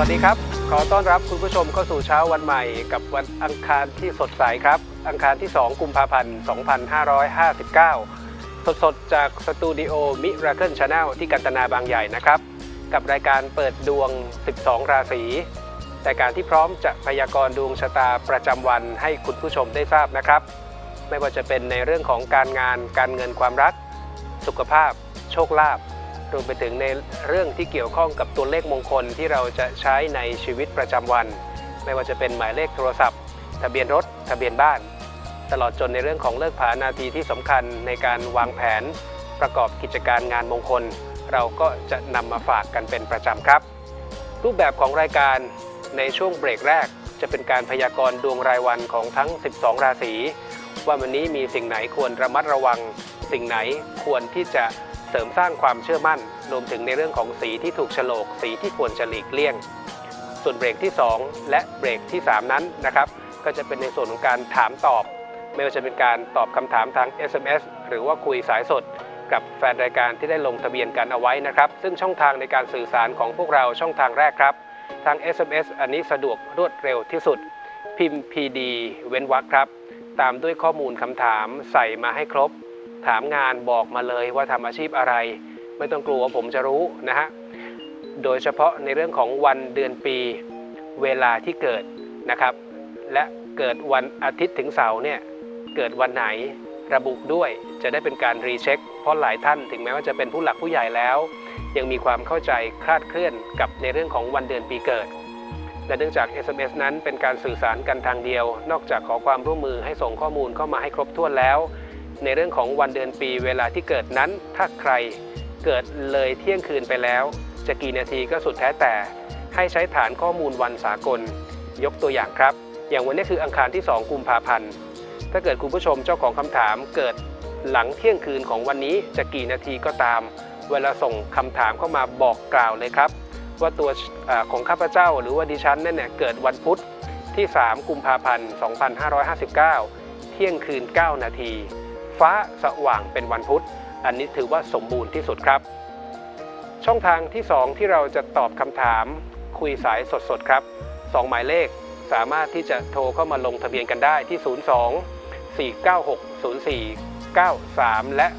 วัสดีครับขอต้อนรับคุณผู้ชมเข้าสู่เช้าวันใหม่กับวันอังคารที่สดใสครับอังคารที่2กุมภาพันธ์2559สดจากสตูดิโอ Miracle Channel ที่กาญจนาบางใหญ่นะครับกับรายการเปิดดวง12ราศีรายการที่พร้อมจะพยากรณ์ดวงชะตาประจำวันให้คุณผู้ชมได้ทราบนะครับไม่ว่าจะเป็นในเรื่องของการงานการเงินความรักสุขภาพโชคลาภรวมไปถึงในเรื่องที่เกี่ยวข้องกับตัวเลขมงคลที่เราจะใช้ในชีวิตประจำวันไม่ว่าจะเป็นหมายเลขโทรศัพท์ทะเบียนรถทะเบียนบ้านตลอดจนในเรื่องของเลิกผานาทีที่สำคัญในการวางแผนประกอบกิจการงานมงคลเราก็จะนำมาฝากกันเป็นประจำครับรูปแบบของรายการในช่วงเบรกแรกจะเป็นการพยากรณ์ดวงรายวันของทั้ง12ราศีว่าวันนี้มีสิ่งไหนควรระมัดระวังสิ่งไหนควรที่จะเสริมสร้างความเชื่อมั่นรวมถึงในเรื่องของสีที่ถูกโฉลกสีที่ควรจะหลีกเลี่ยงส่วนเบรกที่2และเบรกที่3นั้นนะครับก็จะเป็นในส่วนของการถามตอบไม่ว่าจะเป็นการตอบคำถามทาง SMS หรือว่าคุยสายสดกับแฟนรายการที่ได้ลงทะเบียนกันเอาไว้นะครับซึ่งช่องทางในการสื่อสารของพวกเราช่องทางแรกครับทาง SMS อันนี้สะดวกรวดเร็วที่สุดพิมพ์ PD เว้นวรรคครับตามด้วยข้อมูลคำถามใส่มาให้ครบถามงานบอกมาเลยว่าทำอาชีพอะไรไม่ต้องกลัวผมจะรู้นะฮะโดยเฉพาะในเรื่องของวันเดือนปีเวลาที่เกิดนะครับและเกิดวันอาทิตย์ถึงเสาร์เนี่ยเกิดวันไหนระบุด้วยจะได้เป็นการรีเช็คเพราะหลายท่านถึงแม้ว่าจะเป็นผู้หลักผู้ใหญ่แล้วยังมีความเข้าใจคลาดเคลื่อนกับในเรื่องของวันเดือนปีเกิดและเนื่องจาก SMS นั้นเป็นการสื่อสารกันทางเดียวนอกจากขอความร่วมมือให้ส่งข้อมูลเข้ามาให้ครบถ้วนแล้วในเรื่องของวันเดือนปีเวลาที่เกิดนั้นถ้าใครเกิดเลยเที่ยงคืนไปแล้วจะกี่นาทีก็สุดแท้แต่ให้ใช้ฐานข้อมูลวันสากลยกตัวอย่างครับอย่างวันนี้คืออังคารที่2กุมภาพันธ์ถ้าเกิดคุณผู้ชมเจ้าของคำถามเกิดหลังเที่ยงคืนของวันนี้จะกี่นาทีก็ตามเวลาส่งคำถามเข้ามาบอกกล่าวเลยครับว่าตัวของข้าพเจ้าหรือว่าดิฉันนั่นเนี่ยเกิดวันพุธที่3กุมภาพันธ์2559เที่ยงคืน9นาทีฟ้าสว่างเป็นวันพุธอันนี้ถือว่าสมบูรณ์ที่สุดครับช่องทางที่2ที่เราจะตอบคำถามคุยสายสดๆครับ2หมายเลขสามารถที่จะโทรเข้ามาลงทะเบียนกันได้ที่02 496 0493และ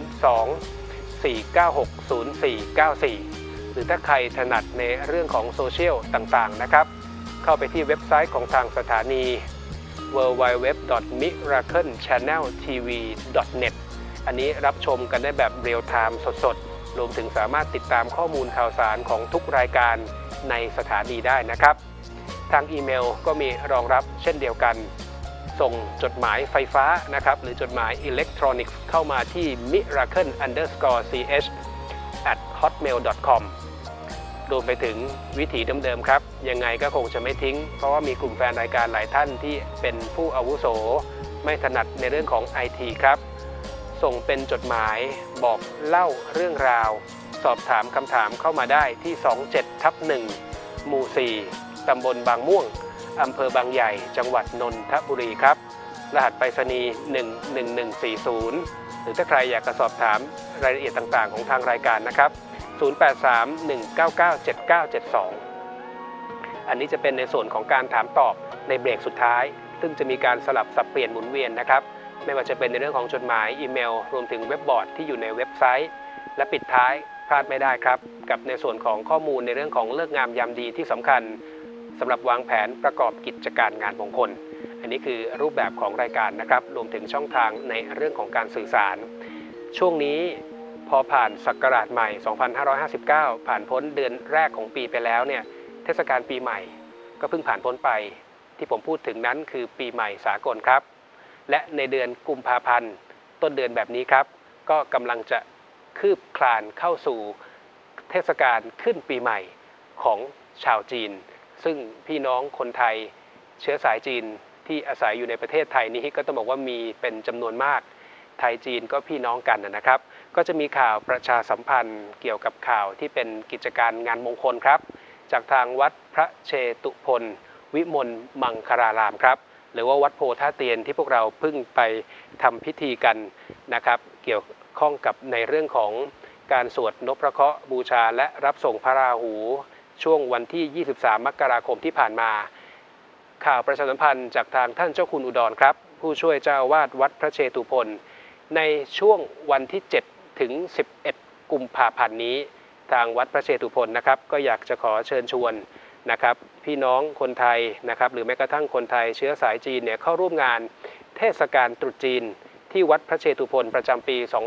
02 496 0494หรือถ้าใครถนัดในเรื่องของโซเชียลต่างๆนะครับเข้าไปที่เว็บไซต์ของทางสถานี www.miraclechanneltv.net อันนี้รับชมกันได้แบบเรียลไทม์สดๆรวมถึงสามารถติดตามข้อมูลข่าวสารของทุกรายการในสถานีได้นะครับทางอีเมลก็มีรองรับเช่นเดียวกันส่งจดหมายไฟฟ้านะครับหรือจดหมายอิเล็กทรอนิกส์เข้ามาที่ miracle_ch@hotmail.com รวมไปถึงวิถีเดิมๆครับยังไงก็คงจะไม่ทิ้งเพราะว่ามีกลุ่มแฟนรายการหลายท่านที่เป็นผู้อาวุโสไม่ถนัดในเรื่องของ IT ครับส่งเป็นจดหมายบอกเล่าเรื่องราวสอบถามคำถามเข้ามาได้ที่27/1หมู่4ตำบลบางม่วงอำเภอบางใหญ่จังหวัดนนทบุรีครับรหัสไปรษณีย์11140หรือถ้าใครอยากจะสอบถามรายละเอียดต่างๆของทางรายการนะครับ0831997972อันนี้จะเป็นในส่วนของการถามตอบในเบรกสุดท้ายซึ่งจะมีการสลับสับเปลี่ยนหมุนเวียนนะครับไม่ว่าจะเป็นในเรื่องของจดหมายอีเมลรวมถึงเว็บบอร์ดที่อยู่ในเว็บไซต์และปิดท้ายพลาดไม่ได้ครับกับในส่วนของข้อมูลในเรื่องของเลิกงามยามดีที่สำคัญสำหรับวางแผนประกอบกิจการงานมงคลอันนี้คือรูปแบบของรายการนะครับรวมถึงช่องทางในเรื่องของการสื่อสารช่วงนี้พอผ่านศักราชใหม่2559ผ่านพ้นเดือนแรกของปีไปแล้วเนี่ยเทศกาลปีใหม่ก็เพิ่งผ่านพ้นไปที่ผมพูดถึงนั้นคือปีใหม่สากลครับและในเดือนกุมภาพันธ์ต้นเดือนแบบนี้ครับก็กำลังจะคืบคลานเข้าสู่เทศกาลขึ้นปีใหม่ของชาวจีนซึ่งพี่น้องคนไทยเชื้อสายจีนที่อาศัยอยู่ในประเทศไทยนี้ก็ต้องบอกว่ามีเป็นจำนวนมากไทยจีนก็พี่น้องกันนะครับก็จะมีข่าวประชาสัมพันธ์เกี่ยวกับข่าวที่เป็นกิจการงานมงคลครับจากทางวัดพระเชตุพนวิมลมังคารารามครับหรือว่าวัดโพท่าเตียนที่พวกเราเพิ่งไปทำพิธีกันนะครับเกี่ยวข้องกับในเรื่องของการสวดนพเคราะห์บูชาและรับส่งพระราหูช่วงวันที่ 23 มกราคมที่ผ่านมาข่าวประชาสัมพันธ์จากทางท่านเจ้าคุณอุดรครับผู้ช่วยเจ้าอาวาสวัดพระเชตุพนในช่วงวันที่ 7 ถึง 11 กุมภาพันธ์นี้ทางวัดพระเชตุพนนะครับก็อยากจะขอเชิญชวนนะครับพี่น้องคนไทยนะครับหรือแม้กระทั่งคนไทยเชื้อสายจีนเนี่ยเข้าร่วมงานเทศกาลตรุษจีนที่วัดพระเชตุพนประจำปี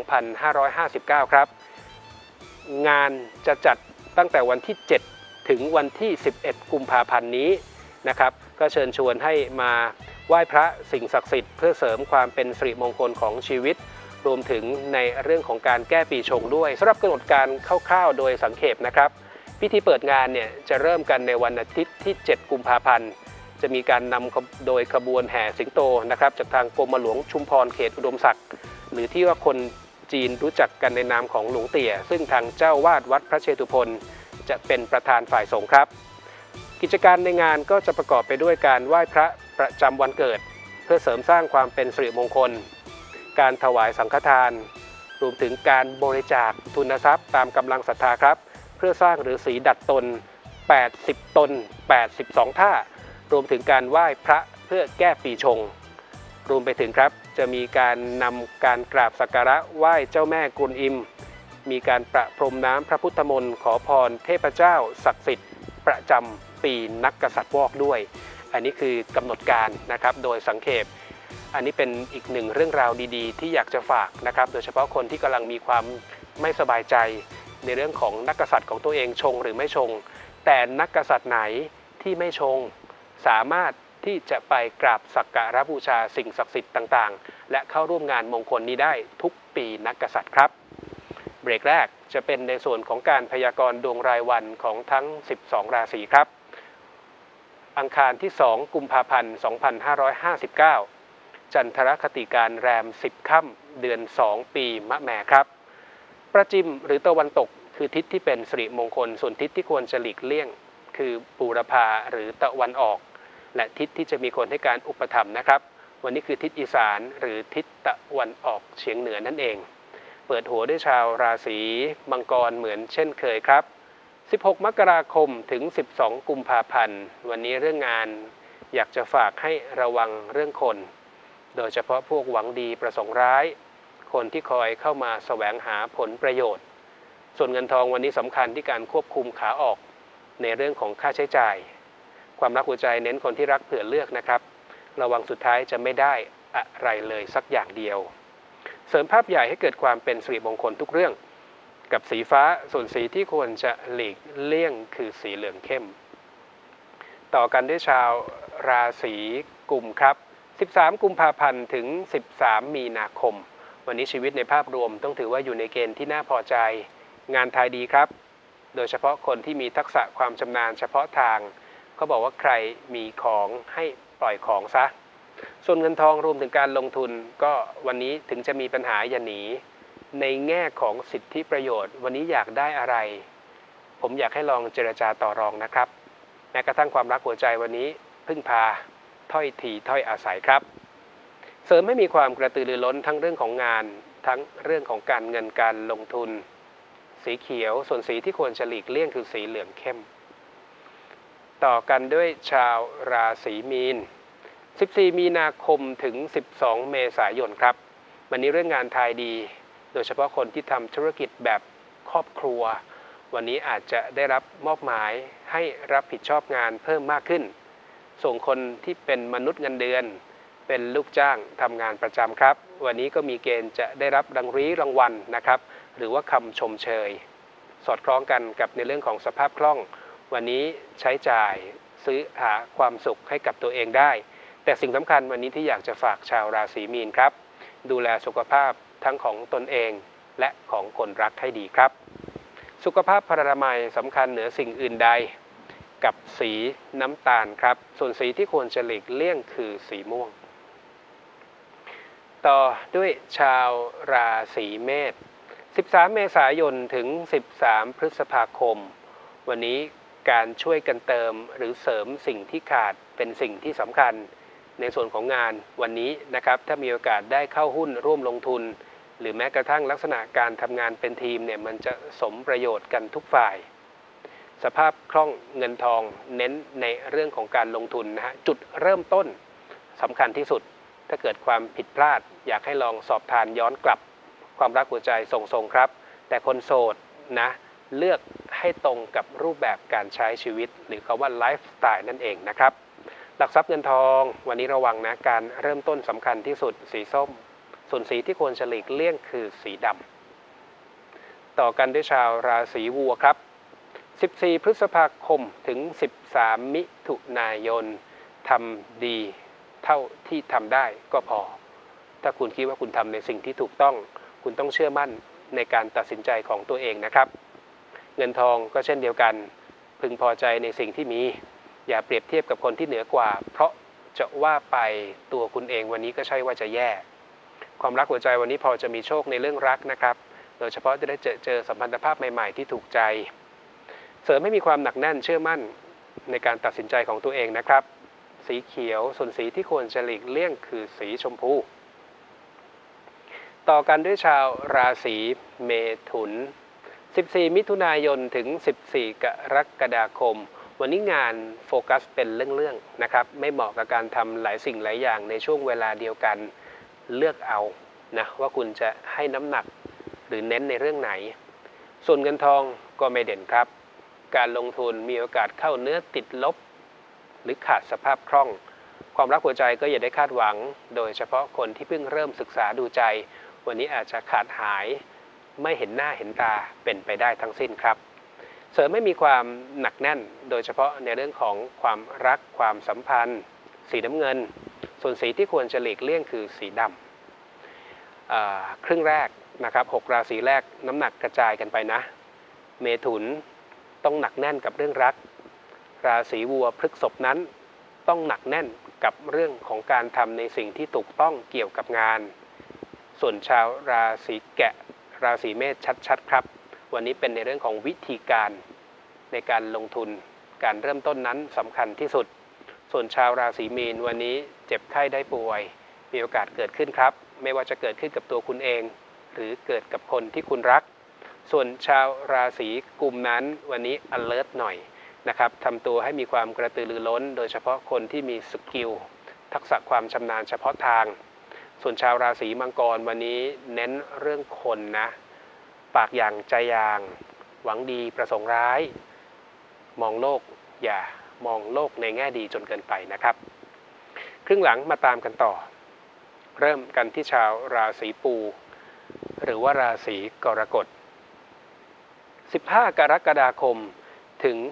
2559 ครับงานจะจัดตั้งแต่วันที่ 7 ถึงวันที่ 11 กุมภาพันธ์นี้นะครับก็เชิญชวนให้มาไหว้พระสิ่งศักดิ์สิทธิ์เพื่อเสริมความเป็นสิริมงคลของชีวิตรวมถึงในเรื่องของการแก้ปีชงด้วยสำหรับกำหนดการคร่าวๆโดยสังเขปนะครับพิธีเปิดงานเนี่ยจะเริ่มกันในวันอาทิตย์ที่ 7 กุมภาพันธ์จะมีการนำโดยขบวนแห่สิงโตนะครับจากทางกรมหลวงชุมพรเขตอุดมศักดิ์หรือที่ว่าคนจีนรู้จักกันในนามของหลวงเตี่ยซึ่งทางเจ้าวาดวัดพระเชตุพนจะเป็นประธานฝ่ายสงฆ์ครับกิจการในงานก็จะประกอบไปด้วยการไหว้พระประจำวันเกิดเพื่อเสริมสร้างความเป็นสิริมงคลการถวายสังฆทานรวมถึงการบริจาคทุนทรัพย์ตามกำลังศรัทธาครับเพื่อสร้างฤาษีดัดตน80 ตน82 ท่ารวมถึงการไหว้พระเพื่อแก้ปีชงรวมไปถึงครับจะมีการนำการกราบสักการะไหว้เจ้าแม่กวนอิมมีการประพรมน้ำพระพุทธมนต์ขอพรเทพเจ้าศักดิ์สิทธิ์ประจำปีนักกษัตริย์วอกด้วยอันนี้คือกำหนดการนะครับโดยสังเขปอันนี้เป็นอีกหนึ่งเรื่องราวดีๆที่อยากจะฝากนะครับโดยเฉพาะคนที่กำลังมีความไม่สบายใจในเรื่องของนักกษัตริย์ของตัวเองชงหรือไม่ชงแต่นักกษัตริย์ไหนที่ไม่ชงสามารถที่จะไปกราบสักการะบูชาสิ่งศักดิ์สิทธิ์ต่างๆและเข้าร่วมงานมงคลนี้ได้ทุกปีนักกษัตริย์ครับเบรกแรกจะเป็นในส่วนของการพยากรณ์ดวงรายวันของทั้ง12ราศีครับอังคารที่2กุมภาพันธ์2559จันทรคติการแรม10ค่ำเดือน2ปีมะแม่ครับประจิมหรือตะวันตกคือทิศที่เป็นสิริมงคลส่วนทิศที่ควรจะหลีกเลี่ยงคือบูรพาหรือตะวันออกและทิศที่จะมีคนให้การอุปถัมภ์นะครับวันนี้คือทิศอีสานหรือทิศตะวันออกเฉียงเหนือนั่นเองเปิดหัวด้วยชาวราศีมังกรเหมือนเช่นเคยครับ16 มกราคมถึง12 กุมภาพันธ์วันนี้เรื่องงานอยากจะฝากให้ระวังเรื่องคนโดยเฉพาะพวกหวังดีประสงค์ร้ายคนที่คอยเข้ามาแสวงหาผลประโยชน์ส่วนเงินทองวันนี้สำคัญที่การควบคุมขาออกในเรื่องของค่าใช้จ่ายความรักหัวใจเน้นคนที่รักเผื่อเลือกนะครับระวังสุดท้ายจะไม่ได้อะไรเลยสักอย่างเดียวเสริมภาพใหญ่ให้เกิดความเป็นสิริมงคลทุกเรื่องกับสีฟ้าส่วนสีที่ควรจะหลีกเลี่ยงคือสีเหลืองเข้มต่อกันด้วยชาวราศีกุมครับ13 กุมภาพันธ์ถึง13 มีนาคมวันนี้ชีวิตในภาพรวมต้องถือว่าอยู่ในเกณฑ์ที่น่าพอใจงานทายดีครับโดยเฉพาะคนที่มีทักษะความชำนาญเฉพาะทางเขาบอกว่าใครมีของให้ปล่อยของซะส่วนเงินทองรวมถึงการลงทุนก็วันนี้ถึงจะมีปัญหาอย่าหนีในแง่ของสิทธิประโยชน์วันนี้อยากได้อะไรผมอยากให้ลองเจรจาต่อรองนะครับแม้กระทั่งความรักหัวใจวันนี้พึ่งพาถ้อยทีถ้อยอาศัยครับเสริมให้มีความกระตือรือร้นทั้งเรื่องของงานทั้งเรื่องของการเงินการลงทุนสีเขียวส่วนสีที่ควรจะหลีกเลี่ยงคือสีเหลืองเข้มต่อกันด้วยชาวราศีมีน14 มีนาคมถึง12 เมษายนครับวันนี้เรื่องงานทายดีโดยเฉพาะคนที่ทำธุรกิจแบบครอบครัววันนี้อาจจะได้รับมอบหมายให้รับผิดชอบงานเพิ่มมากขึ้นส่งคนที่เป็นมนุษย์เงินเดือนเป็นลูกจ้างทำงานประจำครับวันนี้ก็มีเกณฑ์จะได้รับรางวัลนะครับหรือว่าคำชมเชยสอดคล้องกันกับในเรื่องของสภาพคล่องวันนี้ใช้จ่ายซื้อหาความสุขให้กับตัวเองได้แต่สิ่งสำคัญวันนี้ที่อยากจะฝากชาวราศีมีนครับดูแลสุขภาพทั้งของตนเองและของคนรักให้ดีครับสุขภาพพรรณนามัยสำคัญเหนือสิ่งอื่นใดกับสีน้ำตาลครับส่วนสีที่ควรจะหลีกเลี่ยงคือสีม่วงต่อด้วยชาวราศีเมษ13 เมษายนถึง13 พฤษภาคมวันนี้การช่วยกันเติมหรือเสริมสิ่งที่ขาดเป็นสิ่งที่สำคัญในส่วนของงานวันนี้นะครับถ้ามีโอกาสได้เข้าหุ้นร่วมลงทุนหรือแม้กระทั่งลักษณะการทำงานเป็นทีมเนี่ยมันจะสมประโยชน์กันทุกฝ่ายสภาพคล่องเงินทองเน้นในเรื่องของการลงทุนนะฮะจุดเริ่มต้นสำคัญที่สุดถ้าเกิดความผิดพลาดอยากให้ลองสอบทานย้อนกลับความรักหัวใจทรงๆครับแต่คนโสดนะเลือกให้ตรงกับรูปแบบการใช้ชีวิตหรือคำว่าไลฟ์สไตล์นั่นเองนะครับหลักทรัพย์เงินทองวันนี้ระวังนะการเริ่มต้นสำคัญที่สุดสีส้มส่วนสีที่ควรจะหลีกเลี่ยงคือสีดำต่อกันด้วยชาวราศีวัวครับ14พฤษภาคมถึง13มิถุนายนทำดีเท่าที่ทำได้ก็พอถ้าคุณคิดว่าคุณทำในสิ่งที่ถูกต้องคุณต้องเชื่อมั่นในการตัดสินใจของตัวเองนะครับเงินทองก็เช่นเดียวกันพึงพอใจในสิ่งที่มีอย่าเปรียบเทียบกับคนที่เหนือกว่าเพราะจะว่าไปตัวคุณเองวันนี้ก็ใช่ว่าจะแย่ความรักหัวใจวันนี้พอจะมีโชคในเรื่องรักนะครับโดยเฉพาะจะได้เจอสัมพันธภาพใหม่ๆที่ถูกใจเสริมให้มีความหนักแน่นเชื่อมั่นในการตัดสินใจของตัวเองนะครับสีเขียวส่วนสีที่ควรจะหลีกเลี่ยงคือสีชมพูต่อกันด้วยชาวราศีเมถุน14มิถุนายนถึง14กรกฎาคมวันนี้งานโฟกัสเป็นเรื่องๆนะครับไม่เหมาะกับการทำหลายสิ่งหลายอย่างในช่วงเวลาเดียวกันเลือกเอานะว่าคุณจะให้น้ำหนักหรือเน้นในเรื่องไหนส่วนเงินทองก็ไม่เด่นครับการลงทุนมีโอกาสเข้าเนื้อติดลบหรือขาดสภาพคล่องความรักหัวใจก็อย่าได้คาดหวังโดยเฉพาะคนที่เพิ่งเริ่มศึกษาดูใจวันนี้อาจจะขาดหายไม่เห็นหน้าเห็นตาเป็นไปได้ทั้งสิ้นครับเสริมไม่มีความหนักแน่นโดยเฉพาะในเรื่องของความรักความสัมพันธ์สีน้ำเงินส่วนสีที่ควรจะหลีกเลี่ยงคือสีดำครึ่งแรกนะครับ6ราศีแรกน้ำหนักกระจายกันไปนะเมถุนต้องหนักแน่นกับเรื่องรักราศีวัวพฤษภนั้นต้องหนักแน่นกับเรื่องของการทำในสิ่งที่ถูกต้องเกี่ยวกับงานส่วนชาวราศีแกะราศีเมษชัดๆครับวันนี้เป็นในเรื่องของวิธีการในการลงทุนการเริ่มต้นนั้นสำคัญที่สุดส่วนชาวราศีมีนวันนี้เจ็บไข้ได้ป่วยมีโอกาสเกิดขึ้นครับไม่ว่าจะเกิดขึ้นกับตัวคุณเองหรือเกิดกับคนที่คุณรักส่วนชาวราศีกุมนั้นวันนี้ alert หน่อยนะครับทำตัวให้มีความกระตือรือร้นโดยเฉพาะคนที่มีสกิลทักษะความชำนาญเฉพาะทางส่วนชาวราศีมังกรวันนี้เน้นเรื่องคนนะปากอย่างใจอย่างหวังดีประสงค์ร้ายมองโลกอย่ามองโลกในแง่ดีจนเกินไปนะครับครึ่งหลังมาตามกันต่อเริ่มกันที่ชาวราศีปูหรือว่าราศีกรกฎ15กรกฎาคมถึง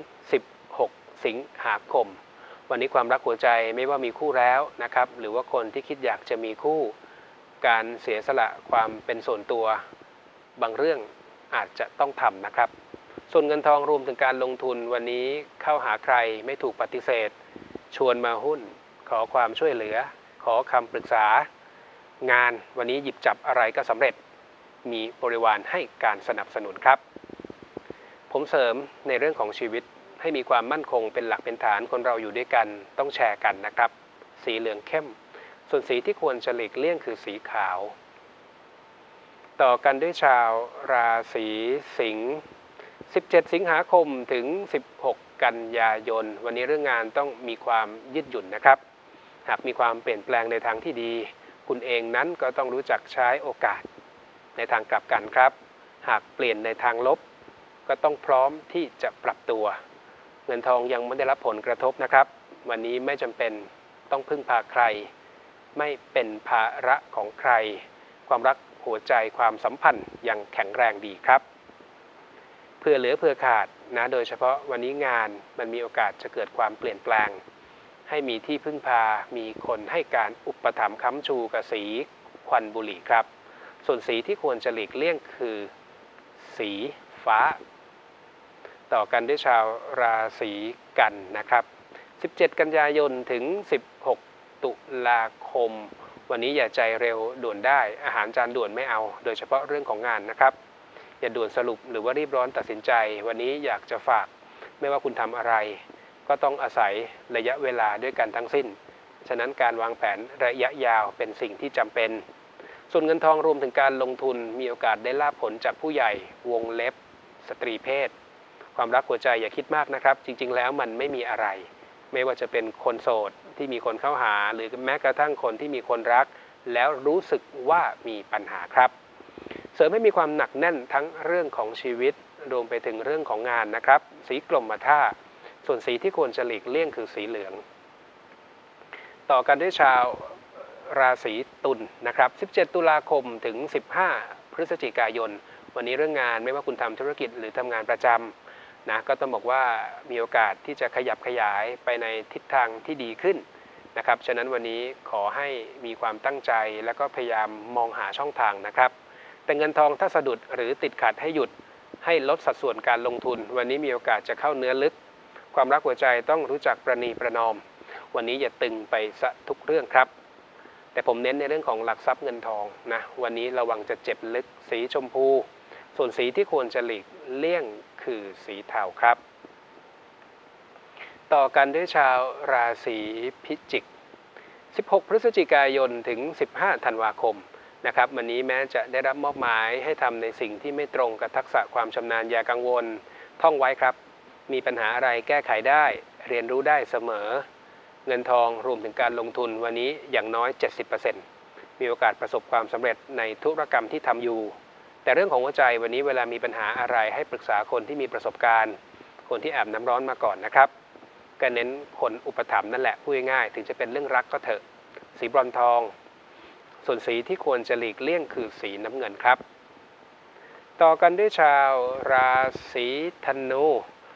16สิงหาคมวันนี้ความรักหัวใจไม่ว่ามีคู่แล้วนะครับหรือว่าคนที่คิดอยากจะมีคู่การเสียสละความเป็นส่วนตัวบางเรื่องอาจจะต้องทำนะครับส่วนเงินทองรวมถึงการลงทุนวันนี้เข้าหาใครไม่ถูกปฏิเสธชวนมาหุ้นขอความช่วยเหลือขอคำปรึกษางานวันนี้หยิบจับอะไรก็สำเร็จมีบริวารให้การสนับสนุนครับผมเสริมในเรื่องของชีวิตให้มีความมั่นคงเป็นหลักเป็นฐานคนเราอยู่ด้วยกันต้องแชร์กันนะครับสีเหลืองเข้มส่วนสีที่ควรจะหลีกเลี่ยงคือสีขาวต่อกันด้วยชาวราศีสิงห์17สิงหาคมถึง16กันยายนวันนี้เรื่องงานต้องมีความยืดหยุ่นนะครับหากมีความเปลี่ยนแปลงในทางที่ดีคุณเองนั้นก็ต้องรู้จักใช้โอกาสในทางกลับกันครับหากเปลี่ยนในทางลบก็ต้องพร้อมที่จะปรับตัวเงินทองยังไม่ได้รับผลกระทบนะครับวันนี้ไม่จำเป็นต้องพึ่งพาใครไม่เป็นภาระของใครความรักหัวใจความสัมพันธ์ยังแข็งแรงดีครับเพื่อเหลือเพื่อขาดนะโดยเฉพาะวันนี้งานมันมีโอกาสจะเกิดความเปลี่ยนแปลงให้มีที่พึ่งพามีคนให้การอุปถัมภ์ค้ำชูกับสีควันบุหรี่ครับส่วนสีที่ควรจะหลีกเลี่ยงคือสีฟ้าต่อกันด้วยชาวราศีกันนะครับ17กันยายนถึง16ตุลาคมวันนี้อย่าใจเร็วด่วนได้อาหารจานด่วนไม่เอาโดยเฉพาะเรื่องของงานนะครับอย่าด่วนสรุปหรือว่ารีบร้อนตัดสินใจวันนี้อยากจะฝากไม่ว่าคุณทำอะไรก็ต้องอาศัยระยะเวลาด้วยกันทั้งสิ้นฉะนั้นการวางแผนระยะยาวเป็นสิ่งที่จำเป็นส่วนเงินทองรวมถึงการลงทุนมีโอกาสได้ลาภผลจากผู้ใหญ่วงเล็บสตรีเพศความรักหัวใจอย่าคิดมากนะครับจริงๆแล้วมันไม่มีอะไรไม่ว่าจะเป็นคนโสดที่มีคนเข้าหาหรือแม้กระทั่งคนที่มีคนรักแล้วรู้สึกว่ามีปัญหาครับเสริมให้มีความหนักแน่นทั้งเรื่องของชีวิตรวมไปถึงเรื่องของงานนะครับสีกรมท่าส่วนสีที่ควรจะหลีกเลี่ยงคือสีเหลืองต่อกันด้วยชาวราศีตุลนะครับ17ตุลาคมถึง15พฤศจิกายนวันนี้เรื่องงานไม่ว่าคุณทำธุรกิจหรือทำงานประจำนะก็ต้องบอกว่ามีโอกาสที่จะขยับขยายไปในทิศทางที่ดีขึ้นนะครับฉะนั้นวันนี้ขอให้มีความตั้งใจแล้วก็พยายามมองหาช่องทางนะครับแต่เงินทองถ้าสะดุดหรือติดขัดให้หยุดให้ลดสัดส่วนการลงทุนวันนี้มีโอกาสจะเข้าเนื้อลึกความรักหัวใจต้องรู้จักประนีประนอมวันนี้อย่าตึงไปซะทุกเรื่องครับแต่ผมเน้นในเรื่องของหลักทรัพย์เงินทองนะวันนี้ระวังจะเจ็บลึกสีชมพูส่วนสีที่ควรจะหลีกเลี่ยงคือสีเทาครับต่อกันด้วยชาวราศีพิจิก16พฤศจิกายนถึง15ธันวาคมนะครับวันนี้แม้จะได้รับมอบหมายให้ทำในสิ่งที่ไม่ตรงกับทักษะความชำนาญอย่ากังวลท่องไว้ครับมีปัญหาอะไรแก้ไขได้เรียนรู้ได้เสมอเงินทองรวมถึงการลงทุนวันนี้อย่างน้อย 70% มีโอกาสประสบความสำเร็จในธุรกรรมที่ทำอยู่แต่เรื่องของหัวใจวันนี้เวลามีปัญหาอะไรให้ปรึกษาคนที่มีประสบการณ์คนที่อาบน้ำร้อนมาก่อนนะครับก็เน้นคนอุปถัมภ์นั่นแหละพูดง่ายๆถึงจะเป็นเรื่องรักก็เถอะสีบรอนซ์ทองส่วนสีที่ควรจะหลีกเลี่ยงคือสีน้ำเงินครับต่อกันด้วยชาวราศีธนู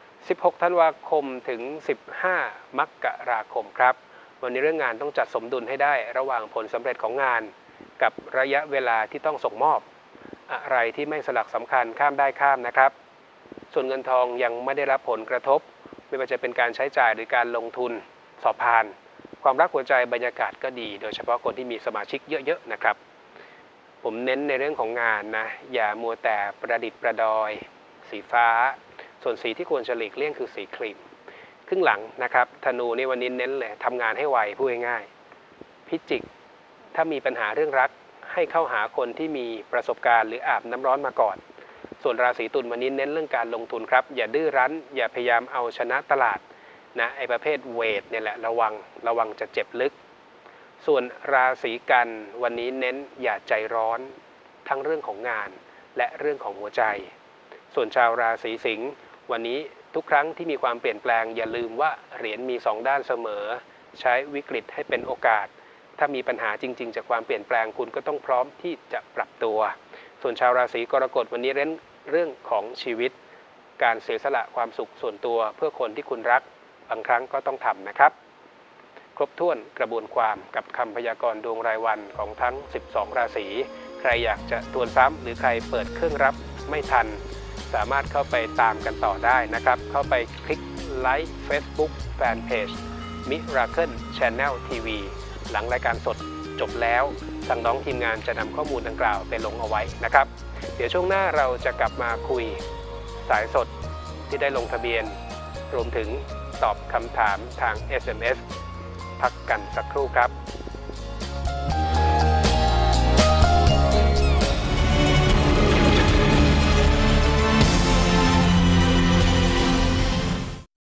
16ธันวาคมถึง15มกราคมครับวันนี้เรื่องงานต้องจัดสมดุลให้ได้ระหว่างผลสำเร็จของงานกับระยะเวลาที่ต้องส่งมอบอะไรที่ไม่สลักสำคัญข้ามได้ข้ามนะครับส่วนเงินทองยังไม่ได้รับผลกระทบไม่ว่าจะเป็นการใช้จ่ายหรือการลงทุนสอบผ่านความรักหัวใจบรรยากาศก็ดีโดยเฉพาะคนที่มีสมาชิกเยอะๆนะครับผมเน้นในเรื่องของงานนะอย่ามัวแต่ประดิษฐ์ประดอยสีฟ้าส่วนสีที่ควรจะหลีกเลี่ยงคือสีครีมครึ่งหลังนะครับธนูในวันนี้เน้นเลยทำงานให้ไวพูดง่ายๆพิจิกถ้ามีปัญหาเรื่องรักให้เข้าหาคนที่มีประสบการณ์หรืออาบน้ำร้อนมาก่อนส่วนราศีตุลวันนี้เน้นเรื่องการลงทุนครับอย่าดื้อรั้นอย่าพยายามเอาชนะตลาดนะไอ้ประเภทเวทเนี่ยแหละระวังจะเจ็บลึกส่วนราศีกันวันนี้เน้นอย่าใจร้อนทั้งเรื่องของงานและเรื่องของหัวใจส่วนชาวราศีสิงห์วันนี้ทุกครั้งที่มีความเปลี่ยนแปลงอย่าลืมว่าเหรียญมี2ด้านเสมอใช้วิกฤตให้เป็นโอกาสถ้ามีปัญหาจริงๆจากความเปลี่ยนแปลงคุณก็ต้องพร้อมที่จะปรับตัวส่วนชาวราศีกรกฎวันนี้เน้นเรื่องของชีวิตการเสียสละความสุขส่วนตัวเพื่อคนที่คุณรักบางครั้งก็ต้องทำนะครับครบถ้วนกระบวนความกับคำพยากรณ์ดวงรายวันของทั้ง12ราศีใครอยากจะทวนซ้ำหรือใครเปิดเครื่องรับไม่ทันสามารถเข้าไปตามกันต่อได้นะครับเข้าไปคลิกไลค์ Facebook Fanpage Miracle Channel TV หลังรายการสดจบแล้วทางน้องทีมงานจะนำข้อมูลดังกล่าวไปลงเอาไว้นะครับเดี๋ยวช่วงหน้าเราจะกลับมาคุยสายสดที่ได้ลงทะเบียนรวมถึงตอบคำถามทาง SMS พักกันสักครู่ครับ